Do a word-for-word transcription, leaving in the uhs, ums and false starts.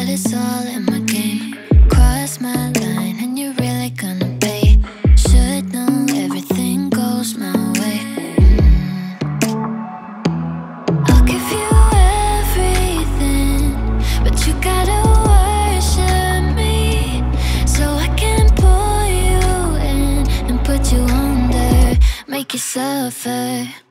but it's all in my game. Cross my line and you're really gonna pay. Should know everything goes my way. mm. I'll give you everything, but you gotta worship me, so I can pull you in and put you under, make you suffer.